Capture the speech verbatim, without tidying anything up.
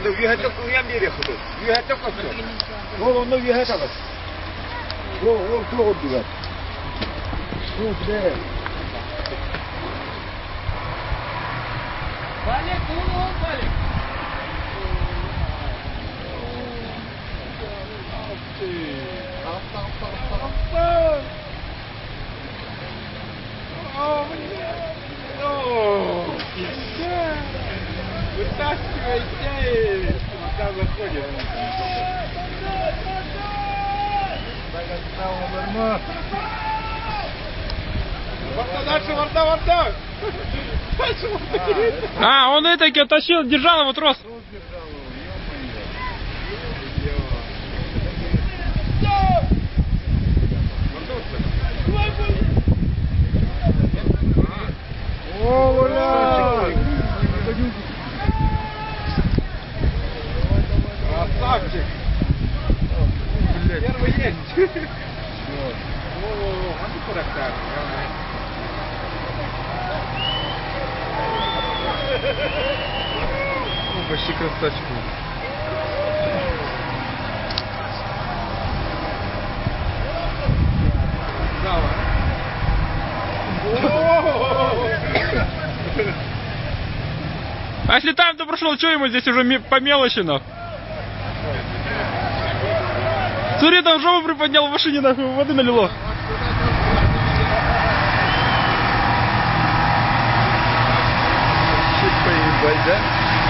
근데 위에 조금 위에 내려거든. 위에 조금 어, 너 위에 잡았어. 어, 어, 그거 어디가? 어, 그래. Валик, ну, Валик. Вытаскивайте! Пока выходим. Варта, дальше, варта, варта! Дальше варта! А, он это тащил, держал его трос. О, бля! Красавчик! Первый есть! О, он характерный. Ну, почти красавчик. А если там-то прошел, что ему здесь уже по мелочи, нахуй? Смотри, там жопу приподнял в машине, нахуй, воды налило. Чуть поебать, да?